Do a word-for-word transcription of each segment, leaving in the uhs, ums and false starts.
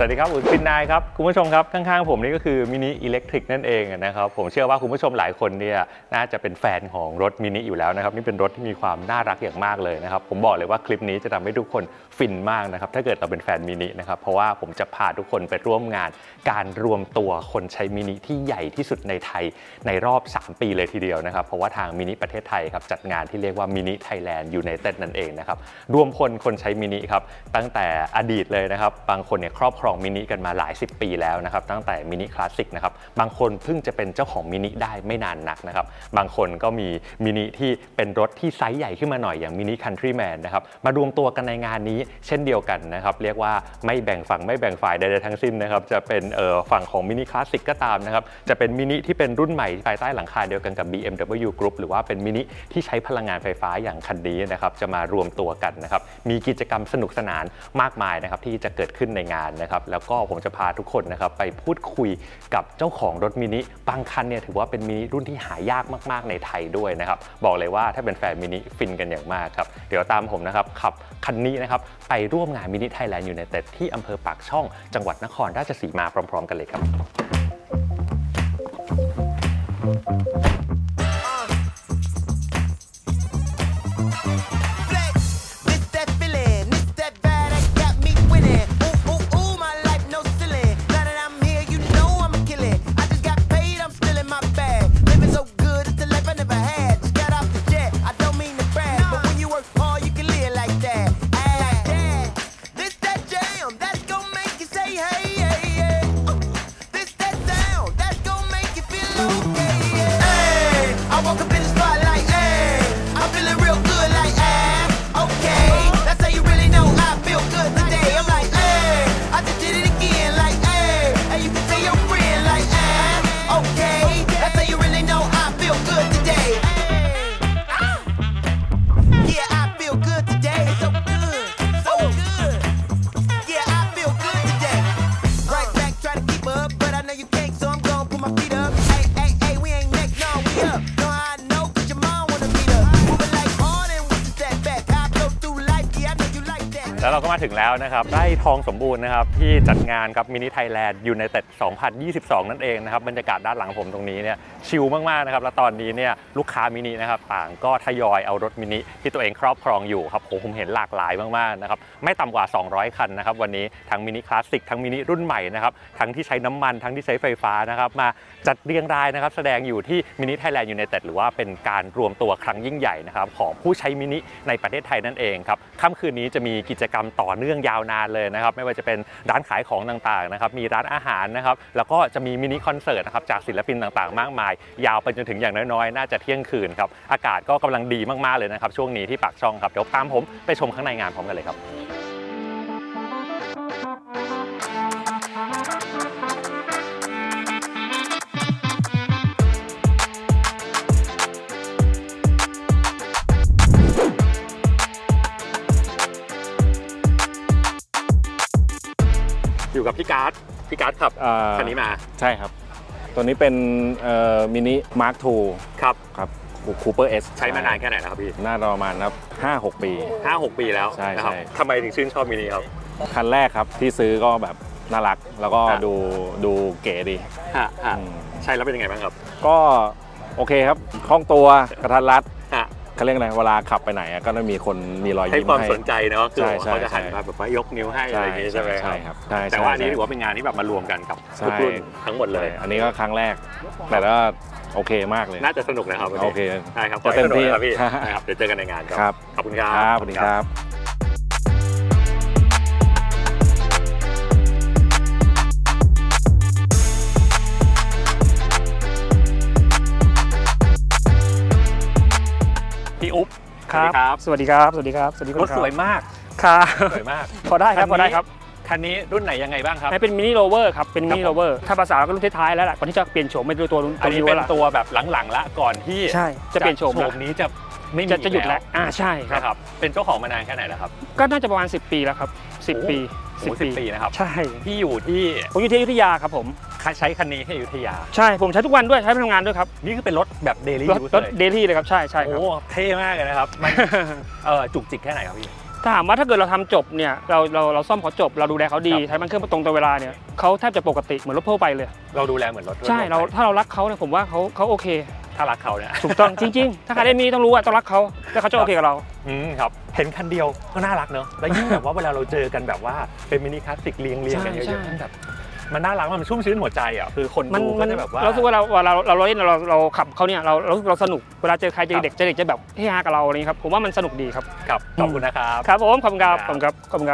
สวัสดีครับผมปินนายครับคุณผู้ชมครับข้างๆผมนี่ก็คือมินิอิเล็กทริกนั่นเองนะครับผมเชื่อว่าคุณผู้ชมหลายคนเนี่ยน่าจะเป็นแฟนของรถมินิอยู่แล้วนะครับนี่เป็นรถที่มีความน่ารักอย่างมากเลยนะครับผมบอกเลยว่าคลิปนี้จะทำให้ทุกคนฟินมากนะครับถ้าเกิดเราเป็นแฟนมินินะครับเพราะว่าผมจะพาทุกคนไปร่วมงานการรวมตัวคนใช้มินิที่ใหญ่ที่สุดในไทยในรอบสามปีเลยทีเดียวนะครับเพราะว่าทางมินิประเทศไทยครับจัดงานที่เรียกว่ามินิไทยแลนด์ยูไนเต็ดนั่นเองนะครับรวมพลคนใช้มินิครับตั้งแต่อดีตเลยนะครับบางคนเนี่ยครอบครองมินิกันมาหลายสิบปีแล้วนะครับตั้งแต่มินิคลาสสิกนะครับบางคนเพิ่งจะเป็นเจ้าของมินิได้ไม่นานนักนะครับบางคนก็มีมินิที่เป็นรถที่ไซส์ใหญ่ขึ้นมาหน่อยอย่างมินิคันทรีแมนนะครับมารวมตัวกันในงานนี้เช่นเดียวกันนะครับเรียกว่าไม่แบ่งฝั่งไม่แบ่งฝ่ายใดๆทั้งสิ้นนะครับจะเป็นเอ่อฝั่งของมินิคลาสสิกก็ตามนะครับจะเป็นมินิที่เป็นรุ่นใหม่ภายใต้หลังคาเดียวกันกับ บี เอ็ม ดับเบิลยู Group หรือว่าเป็นมินิที่ใช้พลังงานไฟฟ้าอย่างคันนี้นะครับจะมารวมตัวกันนะครับมีกิจกรรมสนุกสนานมากมายนะครับที่จะเกิดขึ้นในงานนะครับแล้วก็ผมจะพาทุกคนนะครับไปพูดคุยกับเจ้าของรถมินิบางคันเนี่ยถือว่าเป็นมินิรุ่นที่หายากมากๆในไทยด้วยนะครับบอกเลยว่าถ้าเป็นแฟนมินิฟินกันอย่างมากครับเดี๋ยวตามผมนะครับขับคันนี้นะครับไปร่วมงานมินิไทยแลนด์ยูไนเต็ดที่อำเภอปากช่องจังหวัดนครราชสีมาพร้อมๆกันเลยครับแล้วเราก็มาถึงแล้วนะครับไร่ทองสมบูรณ์นะครับที่จัดงานกับมินิไทยแลนด์ยูไนเต็ดสองพันยี่สิบสองนั่นเองนะครับบรรยากาศด้านหลังผมตรงนี้เนี่ยชิลมากๆนะครับแล้วตอนนี้เนี่ยลูกค้ามินินะครับต่างก็ทยอยเอารถมินิที่ตัวเองครอบครองอยู่ครับผมเห็นหลากหลายมากๆนะครับไม่ต่ำกว่าสองร้อยคันนะครับวันนี้ทั้งมินิคลาสสิกทั้งมินิรุ่นใหม่นะครับทั้งที่ใช้น้ำมันทั้งที่ใช้ไฟฟ้านะครับมาจัดเรียงรายนะครับแสดงอยู่ที่มินิไทยแลนด์ยูไนเต็ดหรือว่าเป็นการรวมตัวครั้งยิ่งใหญ่นะครับของผู้ใช้มินิในประเทศไทยนั่นเองครับค่ำคืนนี้จะมีกิจกรรมต่อเนื่องยาวนานเลยนะครับไม่ว่าจะเป็นร้านขายของต่างๆนะครับมีร้านอาหารนะครับแล้วก็จะมีมินิคอนเสิร์ตนะครับจากศิลปินต่างๆมากมายยาวไปจนถึงอย่างน้อยๆน่าจะเที่ยงคืนครับอากาศก็กำลังดีมากๆเลยนะครับช่วงนี้ที่ปากช่องครับเดี๋ยวตามผมไปชมข้างในงานพร้อมกันเลยครับอยู่กับพี่การ์ดพี่การ์ดขับคันนี้มาใช่ครับตัวนี้เป็นมินิมาร์คทูครับครับคูเปอร์เอสใช้มานานแค่ไหนแล้วครับพี่น่าประมาณครับห้าหกปีห้าหกปีแล้วใช่นะครับทำไมถึงชื่นชอบมินิครับคันแรกครับที่ซื้อก็แบบน่ารักแล้วก็ดูดูเก๋ดีใช่แล้วเป็นยังไงบ้างครับก็โอเคครับคล่องตัวกระทัดรัดเขาเรียกอะไรเวลาขับไปไหนก็ต้องมีคนมีรอยยิ้มให้ความสนใจเนาะคือเขาจะหันมาแบบว่ายกนิ้วให้อะไรอย่างงี้ใช่ไหมใช่ครับแต่ว่าอันนี้ถือว่าเป็นงานที่แบบมารวมกันกับทุกรุ่นทั้งหมดเลยอันนี้ก็ครั้งแรกแต่ก็โอเคมากเลยน่าจะสนุกนะครับโอเคใช่ครับจะเต็มที่ครับพี่ครับเดี๋ยวเจอกันในงานครับขอบคุณครับสวัสดีครับพี่อุ๊บครับสวัสดีครับสวัสดีครับสวัสดีครับรถสวยมากครับสวยมากพอได้ครับพอได้ครับคันนี้รุ่นไหนยังไงบ้างครับเป็นมินิโรเวอร์ครับเป็นมินิโรเวอร์ถ้าภาษาก็รุ่นท้ายๆแล้วแหละก่อนที่จะเปลี่ยนโฉมเป็นตัวตัวอันนี้เป็นตัวแบบหลังๆละก่อนที่ใช่จะเปลี่ยนโฉมนี้จะไม่มีจะหยุดแล้วอ่าใช่ครับเป็นเจ้าของมานานแค่ไหนแล้วครับก็น่าจะประมาณสิบปีแล้วครับสิบปีสิบปีนะครับใช่ที่อยู่ที่ผมอยู่ที่อยุธยาครับผมใช้คันนี้ที่อยุธยาใช่ผมใช้ทุกวันด้วยใช้ไปทำงานด้วยครับนี่คือเป็นรถแบบเดลี่ยูสรถเดลี่เลยครับใช่ใช่โอ้เท่มากเลยนะครับมันเออจุกจิกแค่ไหนครับพี่ถามว่าถ้าเกิดเราทำจบเนี่ยเราเราเราซ่อมเขาจบเราดูแลเขาดีครับใช้มันเครื่องตรงต่อเวลาเนี่ยเขาแทบจะปกติเหมือนรถทั่วไปเลยเราดูแลเหมือนรถใช่ทั่วเราไปถ้าเรารักเขาเนี่ยผมว่าเขาเขาโอเคถ้ารักเขาเนี่ยถูกต้องจริงๆ ถ้าใครได้มีต้องรู้ว่าต้องรักเขาแล้วเขาจะโอเคกับเราอืมครับเห็นคันเดียวก็น่ารักเนอะแล้วยิ่งแบบว่าเวลาเราเจอกันแบบว่าเป็นมินิคลาสสิกเรียงเรียงกันเยใช่อะๆมันแบบมันน่ารักมันชุ่มชื้นหัวใจอ่ะคือคนมันดูมัก็นจะแบบว่าเราสึกว่าเราเราเราเราเล่นเราเราขับเขาเนี่ยเราเราเราสนุกเวลาเจอใครเจอเด็กเจอเด็กจะแบบเฮฮากับเราอะไรนี้ครับผมว่ามันสนุกดีครับครับขอบคุณนะครับครับผมขอบคุณครับขอบคุณครับขอบคุณครับ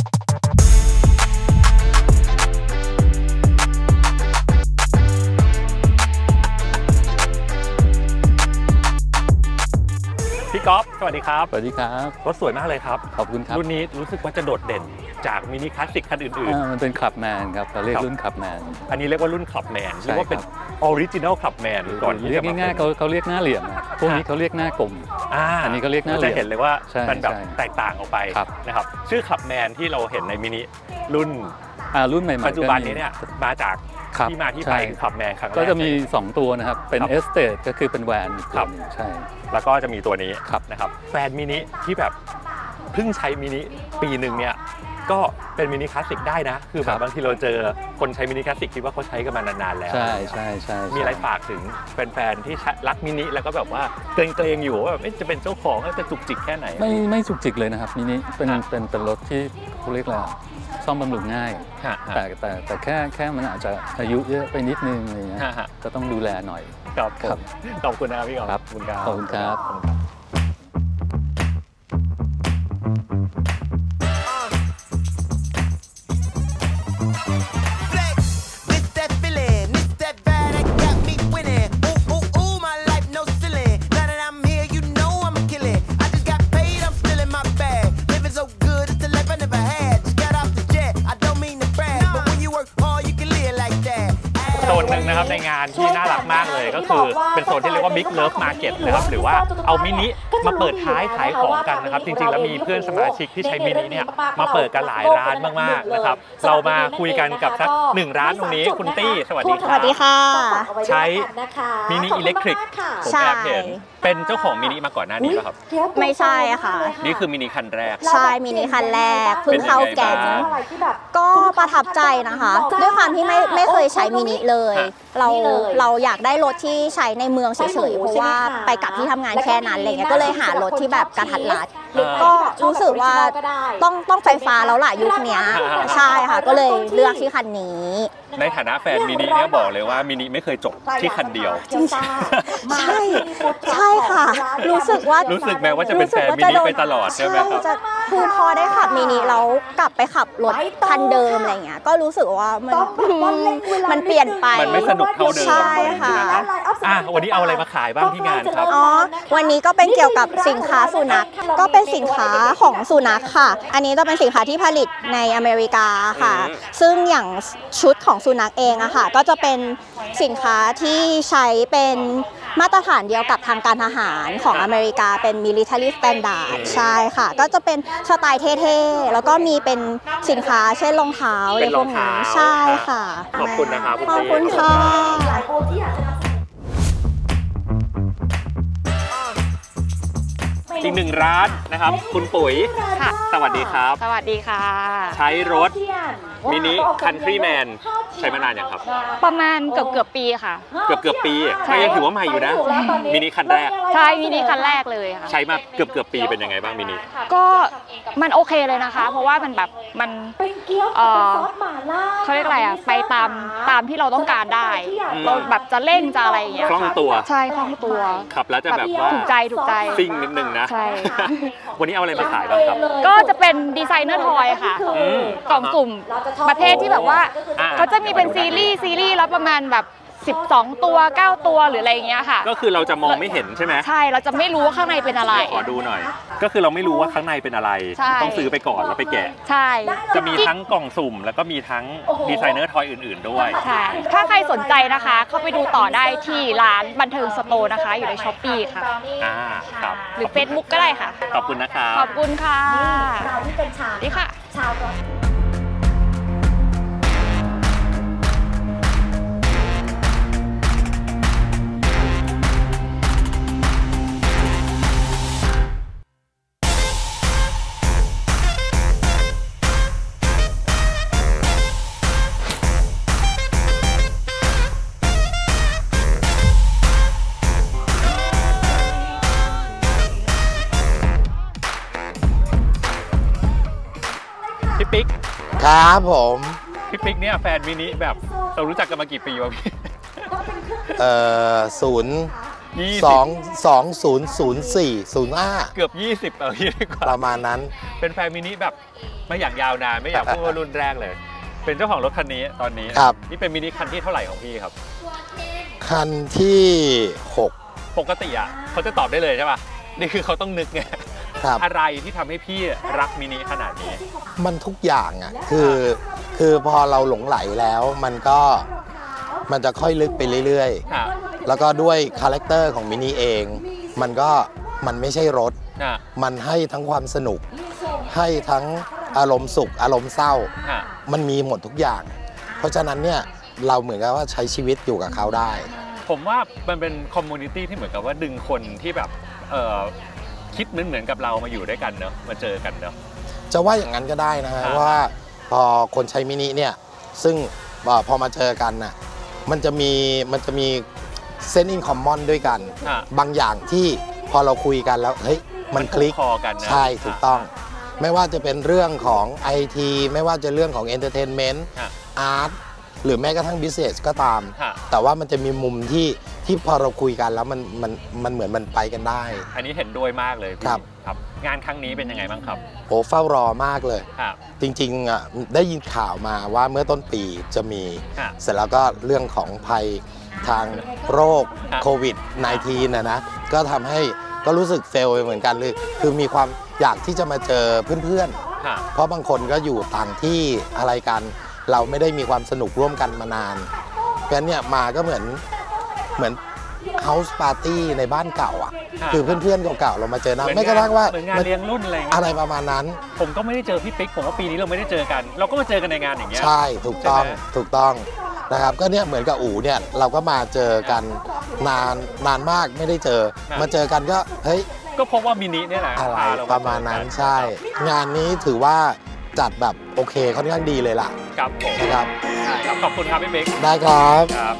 พี่ก๊อฟสวัสดีครับสวัสดีครับรถสวยมากเลยครับขอบคุณครับรุ่นนี้รู้สึกว่าจะโดดเด่นจากมินิคลาสสิกคันอื่นอ่ามันเป็นคลับแมนครับเราเรียกรุ่นคลับแมนๆ อันนี้เรียกว่ารุ่นคลับแมนใช่เรียกว่าเป็นออริจินัลคลับแมนก่อนที่เรียจะกมาง่ายๆเขาเขาเรียกหน้าเหลี่ยมนะพวกนี้เขาเรียกหน้ากลมอ่าอันนี้ก็เรียกหน้าเหลี่จะยมเห็นเลยว่าใช่มันแบบใช่แตกต่างออกไปครับนะครับชื่อคลับแมนที่เราเห็นในมินิรุ่นอ่ารุ่นใหม่ๆปัจจุบันนี้ก็มีเนี่ยมาจากครับที่มาที่ใช่ไปคือคลับแมนครั้งแรกก็จะมีเลยสองตัวนะครับ เป็นครับเอสเตทก็คือเป็นแวนอีกครัตัวบหนึ่งใช่แล้วก็จะมีตัวนี้ครับนะครับแฟนมินิที่แบบเพิ่งใช้มินิปีหนึ่งเนี่ยก็เป็นมินิคลาสสิกได้นะ คือแบบบางทีเราเจอคนใช้มินิคลาสสิกคิดว่าเขาใช้กันมานานๆแล้วใช่ใช่ใช่มีอะไรฝากถึงแฟนๆที่รักมินิแล้วก็แบบว่าเกรงๆอยู่ว่าแบบเอ๊ะจะเป็นเจ้าของจะจุกจิกแค่ไหนไม่ไม่จุกจิกเลยนะครับมินิเป็นฮะเป็นเป็นรถที่เขาเรียกอะไรอะซ่อมบำรุงง่ายฮะแต่แต่แต่แค่แค่มันอาจจะอายุเยอะไปนิดนึงอะไรเงี้ยฮะฮะก็ต้องดูแลหน่อยครับผครัมบขอบคุณนะครับพี่กอล์ฟครับขอบคุณครับขอบคุณครับขอบคุณครับ Flex, this that feeling, this that vibe that got me winning. Ooh, ooh, ooh, my life no ceiling. Now that I'm here, you know I'm killing. I just got paid, I'm still in my bag. Living so good, it's the life I never had. Just got off the jet, I don't mean to brag, but when you work hard, you can live like that. โซนหนึ่งนะครับในงานที่น่ารักมากเลยก็คือเป็นโซนที่เรียกว่า Big Love Market นะครับหรือว่าเอามินิมาเปิดท้ายขายของกันนะครับจริงๆแล้วมีเพื่อนสมาชิกที่ใช้มินิเนี่ยมาเปิดกันหลายร้านมากๆนะครับเรามาคุยกันกับสักหนึ่งร้านตรงนี้คุณตี้สวัสดีครับสวัสดีค่ะใช้มินิอิเล็กทริกผมใช่แอบเห็นเป็นเจ้าของมินิมาก่อนหน้านี้ป่ะครับไม่ใช่ค่ะนี่คือมินิคันแรกใช่มินิคันแรกเพิ่งเข้าแก๊งเป็นยังไงบ้างก็ประทับใจนะคะ ด้วยความที่ไม่ไม่เคยใช้มินิเลยฮะเราเราอยากได้รถที่ใช้ในเมืองเฉยๆเพราะว่าไปกลับที่ทำงานแค่นั้นอะไรเงี้ยก็เลยหารถที่แบบกระทัดรัดก็รู้สึกว่าต้องต้องไฟฟ้าแล้วล่ะยุคเนี้ยใช่ค่ะก็เลยเลือกที่คันนี้ในฐานะแฟนมินิเนี่ยบอกเลยว่ามินิไม่เคยจบที่คันเดียวใช่ใช่ค่ะ รู้สึกว่ารู้สึกแม้ว่าจะเป็นแฟนมินิไปตลอดใช่ไหมครับใช่จะคือพอได้ขับมินิแล้วกลับไปขับรถคันเดิมอะไรเงี้ยก็รู้สึกว่ามันมันเปลี่ยนไปมันไม่สนุกเท่าเดิมใช่ค่ะอ่ะวันนี้เอาอะไรมาขายบ้างที่งานครับอ๋อวันนี้ก็เป็นเกี่ยวกับสินค้าสุนัขก็เป็นสินค้าของสุนัขค่ะ อันนี้จะเป็นสินค้าที่ผลิตในอเมริกาค่ะอืมซึ่งอย่างชุดของสุนัขเองอะค่ะก็จะเป็นสินค้าที่ใช้เป็นมาตรฐานเดียวกับทางการทหารของอเมริกาเป็น military standard ใช่ค่ะ ก็จะเป็นสไตล์เท่ๆ แล้วก็มีเป็นสินค้าเช่นรองเท้าอะไรเป็นพรวอก งนี้เท้าใช่ค่ะขอบคุณนะครับคุณขอบตี้คุณค่ะอีกหนึ่งร้านนะครับคุณปุ๋ยค่ะสวัสดีครับสวัสดีค่ะใช้รถมินิคันทรีแมนใช้มานานยังครับประมาณเกือบเกือบปีค่ะเกือบเกือบปีใช่ก็ยังถือว่าใหม่อยู่นะ มินิคันแรกใช่มินิคันแรกเลยค่ะใช้มาเกือบเกือบปีเป็นยังไงบ้างมินิก็มันโอเคเลยนะคะ เพราะว่ามันแบบมันเออเขาเรียกอะไรอ่ะไปตามตามที่เราต้องการได้อืมเราแบบจะเร่งจะอะไรอย่างเงี้ยคล่องค่ะตัวใช่คล่องตัวขับแล้วจะแบบว่าถูกใจถูกใจซิ่งนิดนึงนะใช่วันนี้เอาอะไรมาขายบ้างครับก็จะเป็นดีไซเนอร์ทอยค่ะอืมกล่องสุ่มประเภทที่แบบว่าอ่าเขาจะมีเป็นซีรีส์ซีรีส์แล้วประมาณแบบสิบสองตัวเก้าตัวหรืออะไรอย่างเงี้ยค่ะก็คือเราจะมองไม่เห็นใช่ไหมใช่เราจะไม่รู้ว่าข้างในเป็นอะไรขอดูหน่อย ก็คือเราไม่รู้ว่าข้างในเป็นอะไรใช่ต้องซื้อไปก่อนแล้วไปแกะใช่จะมีทั้งกล่องสุ่ม แล้วก็มีทั้งดีไซเนอร์ทอยอื่นๆด้วยใช่ถ้าใครสนใจนะคะ เข้าไปดูต่อได้ที่ร้านบันเทิงสโตร์นะคะ อยู่ในช้อปปี้ค่ะอ่าครับหรือ Facebook ก็ได้ค่ะขอบคุณนะครับขอบคุณค่ะนี่ค่ะคครับผมพี่ปิ๊กเนี่ยแฟนมินิแบบเรารู้จักกันมากี่ปีวะพี่เอ่อศูนย์ยี่สิบสองสองศูนย์ศูนย์สี่ศูนย์ห้าเกือบยี่สิบเอาพี่ดีกว่าประมาณนั้นเป็นแฟนมินิแบบไม่อยากยาวนานไม่อยากพูดว่ารุ่นแรกเลย เป็นเจ้าของรถคันนี้ตอนนี้ครับนี่เป็นมินิคันที่เท่าไหร่ของพี่ครับคันที่หกปกติอ่ะเขาจะตอบได้เลยใช่ป่ะนี่คือเขาต้องนึกไงครับอะไรที่ทำให้พี่รักมินิขนาดนี้มันทุกอย่างอ่ะคือคือพอเราหลงไหลแล้วมันก็มันจะค่อยลึกไปเรื่อยค่ะๆ แล้วก็ด้วยคาแรคเตอร์ของมินิเอง มันก็มันไม่ใช่รถค่ะมันให้ทั้งความสนุก ให้ทั้งอารมณ์สุขอารมณ์เศร้าค่ะมันมีหมดทุกอย่าง เพราะฉะนั้นเนี่ยเราเหมือนกับว่าใช้ชีวิตอยู่กับเขาได้ผมว่ามันเป็นคอมมูนิตี้ที่เหมือนกับว่าดึงคนที่แบบเอ่อคิดเหมือนเหมือนกับเรามาอยู่ด้วยกันเนอะมาเจอกันเนอะจะว่าอย่างนั้นก็ได้นะฮะครับว่าพอคนใช้มินิเนี่ยซึ่งเอ่อพอมาเจอกันน่ะมันจะมีมันจะมีเซนอินคอมมอนด้วยกันค่ะบางอย่างที่พอเราคุยกันแล้วเฮ้ยมันคลิกคอกันนะใช่ถูกต้อง ไม่ว่าจะเป็นเรื่องของ ไอ ที ไม่ว่าจะเรื่องของเอนเตอร์เทนเมนต์ค่ะอาร์ตหรือแม้กระทั่งบิสเนสก็ตามค่ะแต่ว่ามันจะมีมุมที่ที่พอเราคุยกันแล้วมันมันมันเหมือนมันไปกันได้อันนี้เห็นด้วยมากเลยพี่ครับครับ งานครั้งนี้เป็นยังไงบ้างครับโอ้เฝ้ารอมากเลยครับจริงๆอ่ะได้ยินข่าวมาว่าเมื่อต้นปีจะมีค่ะเสร็จแล้วก็เรื่องของภัยทางโรคครับโควิด สิบเก้า นะนะก็ทำให้ก็รู้สึกเฟลไปเหมือนกันเลยคือมีความอยากที่จะมาเจอเพื่อนค่ะๆ เพราะบางคนก็อยู่ต่างที่อะไรกัน เราไม่ได้มีความสนุกร่วมกันมานานเพราะฉะนั้นเนี่ยมาก็เหมือนเหมือนเฮาส์ปาร์ตี้ในบ้านเก่าอ่ะค่ะคือเพื่อนๆเก่าๆเรามาเจอหนะเหมือนไม่กระทั่งว่าเหมือนงานเลี้ยงรุ่นอะไรอย่างเงี้ยอะไรประมาณนั้นผมก็ไม่ได้เจอพี่ปิ๊กผมว่าปีนี้เราไม่ได้เจอกัน เราก็มาเจอกันในงานอย่างเงี้ยใช่ถูกต้องใช่ไหมถูกต้องนะครับก็เนี่ยเหมือนกับอู๋เนี่ยเราก็มาเจอกันนานนานมากไม่ได้เจอ มาเจอกันก็เฮ้ยก็เพราะว่ามินิเนี่ยแหละอะไรพเประมาณนั้นใช่ งานนี้ถือว่าจัดแบบโอเคค่อนข้างดีเลยล่ะครับผมนะครับได้ครับขอบคุณครับพี่ปิ๊กได้ครับครับ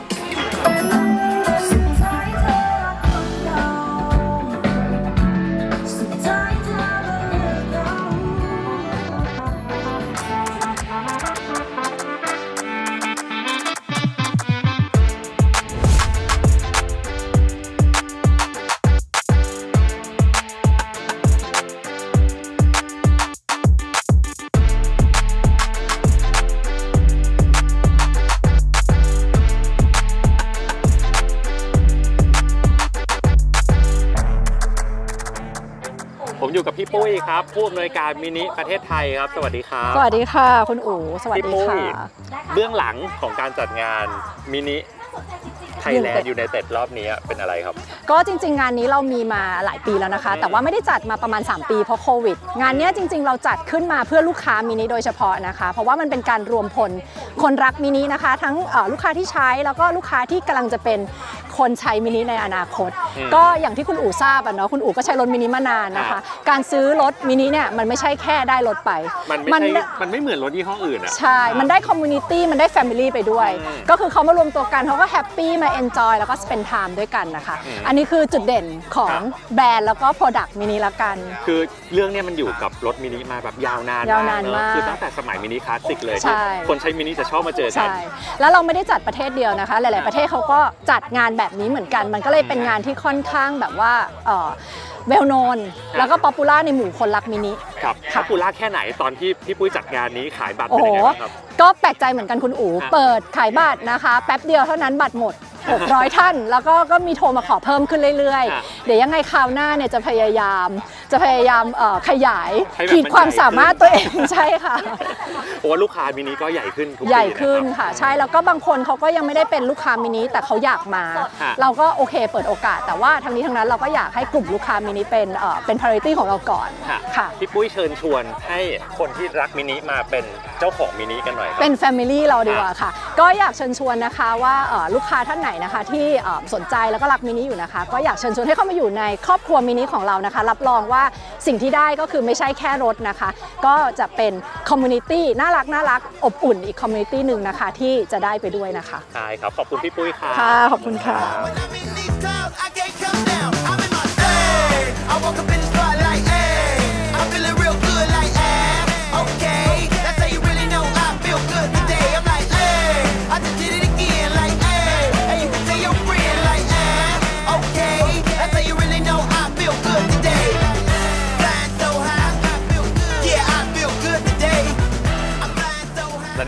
ผมอยู่กับพี่ปุ้ยครับผู้อำนวยการมินิประเทศไทยครับ สวัสดีครับสวัสดีค่ะ คุณอู๋สวัสพี่ดีปุ้ยค่ะเบื้องหลังของการจัดงานมินิไทยแลนด์ United ยูไนเต็ดรอบนี้เป็นอะไรครับก็จริง ๆ งานนี้เรามีมาหลายปีแล้วนะคะ แต่ว่าไม่ได้จัดมาประมาณ สาม ปีเพราะโควิด งานนี้จริง ๆ เราจัดขึ้นมาเพื่อลูกค้ามินิโดยเฉพาะนะคะ เพราะว่ามันเป็นการรวมพลคนรักมินินะคะ ทั้งเอ่อลูกค้าที่ใช้แล้วก็ลูกค้าที่กำลังจะเป็นคนใช้มินิในอนาคตอืมก็อย่างที่คุณอู๋ทราบอะเนาะคุณอู๋ก็ใช้รถมินิมานานนะคะ การซื้อรถมินิเนี่ยมันไม่ใช่แค่ได้รถไปมันไม่ใช่ได้มันไม่เหมือนรถยี่ห้ออื่นอ่ะใช่ มันได้คอมมูนิตี้ มันได้แฟมิลี่ไปด้วยอืมก็คือเขามารวมตัวกันเขาก็แฮปปี้มาเอนจอยแล้วก็สเปนไทม์ด้วยกันนะคะอืมอันนี้คือจุดเด่นของครับแบรนด์แล้วก็ Product มินิละกันคือเรื่องเนี้ยมันอยู่กับรถมินิมาแบบยาวนานยาวนานเอะมากคือตั้งแต่สมัยมินิคลาสสิกเลยใช่ที่คนใช้มินิจะชอบมาเจอกันใช่ แล้วเราไม่ได้จัดประเทศเดียวนะคะ หลาย ๆ ประเทศเขาก็จัดงานแบบนี้เหมือนกัน มันก็เลยเป็นงานที่ค่อนข้างแบบว่าเวลโนนแล้วก็ป๊อปปูล่าในหมู่คนรักมินิครับค่ะป๊อปปูล่าแค่ไหนตอนที่พี่ปุ้ยจัดงานนี้ขายบัตรโอ้เป็นโหยังไงบ้างครับก็แปลกใจเหมือนกันคุณอู๋ครับเปิดขายบัตรนะคะ แป๊บเดียวเท่านั้นบัตรหมด หกร้อย ท่าน แล้วก็ก็มีโทรมาขอเพิ่มขึ้นเรื่อยครับๆ เดี๋ยวยังไงคราวหน้าเนี่ยจะพยายาม จะพยายามเอ่อขยายให้แบบขีดความมันใหญ่สามารถตัวเอง ใช่ค่ะเพราะว่าลูกค้ามินิก็ใหญ่ขึ้นทุกปีใหญ่ขึ้นนะครับค่ะ ใช่ แล้วก็บางคนเขาก็ยังไม่ได้เป็นลูกค้ามินิแต่เขาอยากมาค่ะเราก็โอเคเปิดโอกาส แต่ว่าทั้งนี้ทั้งนั้นเราก็อยากให้กลุ่มลูกค้ามินิเป็นเอ่อเป็น priority ของเราก่อนค่ะค่ะพี่ปุ้ยเชิญชวนให้คนที่รักมินิมาเป็นเจ้าของมินิกันหน่อยครับเป็น Family เราดีกว่าค่ะ ก็อยากเชิญชวนนะคะว่าเอ่อลูกค้าท่านไหนนะคะที่เอ่อสนใจแล้วก็รักมินิอยู่นะคะ ก็อยากเชิญชวนให้เข้ามาอยู่ในครอบครัวมินิของเรานะคะ รับรองว่าสิ่งที่ได้ก็คือไม่ใช่แค่รถนะคะ ก็จะเป็นคอมมูนิตี้น่ารักน่ารักอบอุ่นอีกคอมมูนิตี้หนึ่งนะคะที่จะได้ไปด้วยนะคะใช่ครับ ขอบคุณพี่ปุ้ยค่ะค่ะ ขอบคุณค่ะ When I'm in these clouds, I can't come down. I'm in my bag. I woke up in the spotlight, ayy. I'm feeling real good, like, ah, okay. That's how you really know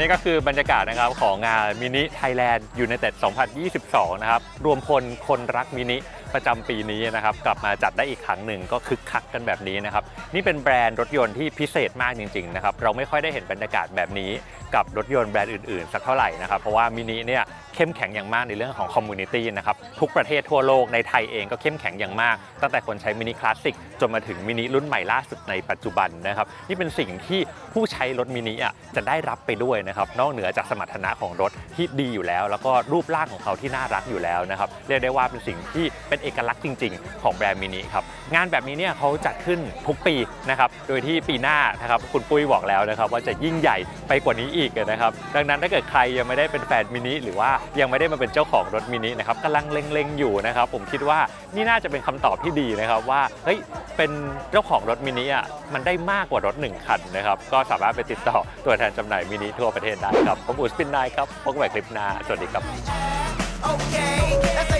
นี่ก็คือบรรยากาศนะครับของงานมินิไทยแลนด์ยูไนเต็ดสองพันยี่สิบสองนะครับรวมพลคนรักมินิประจำปีนี้นะครับกลับมาจัดได้อีกครั้งหนึ่งก็คึกคักกันแบบนี้นะครับนี่เป็นแบรนด์รถยนต์ที่พิเศษมากจริงๆนะครับเราไม่ค่อยได้เห็นบรรยากาศแบบนี้กับรถยนต์แบรนด์อื่นๆสักเท่าไหร่นะครับเพราะว่ามินิเนี่ยเข้มแข็งอย่างมากในเรื่องของคอมมูนิตี้นะครับทุกประเทศทั่วโลกในไทยเองก็เข้มแข็งอย่างมากตั้งแต่คนใช้มินิคลาสสิกจนมาถึงมินิรุ่นใหม่ล่าสุดในปัจจุบันนะครับนี่เป็นสิ่งที่ผู้ใช้รถมินิอ่ะจะได้รับไปด้วยนะครับนอกเหนือจากสมรรถนะของรถที่ดีอยู่แล้วแล้วก็รูปร่างของเขาที่น่ารักอยู่แล้วนะครับเรียกได้ว่าเป็นสิ่งที่เป็นเอกลักษณ์จริงๆของแบรนด์มินิครับงานแบบนี้เนี่ยเขาจัดขึ้นทุกปีนะครับโดยที่ปีหน้านะครับคุณปุ้ยบอกแล้วนะครับว่าจะยิ่งใหญ่ไปกว่านี้อีกนะครับดังนั้นถ้าเกิดใครยังไม่ได้เป็นแฟนมินิหรือว่ายังไม่ได้มาเป็นเจ้าของรถมินินะครับกำลังเล็งๆอยู่นะครับผมคิดว่านี่น่าจะเป็นคำตอบที่ดีนะครับว่าเฮ้ยเป็นเจ้าของรถมินิอ่ะมันได้มากกว่ารถหนึ่งคันนะครับก็สามารถไปติดต่อตัวแทนจำหน่ายมินิทั่วประเทศได้ครับผมอู๋สปินไนท์ครับพบกันใหม่คลิปหน้าสวัสดีครับ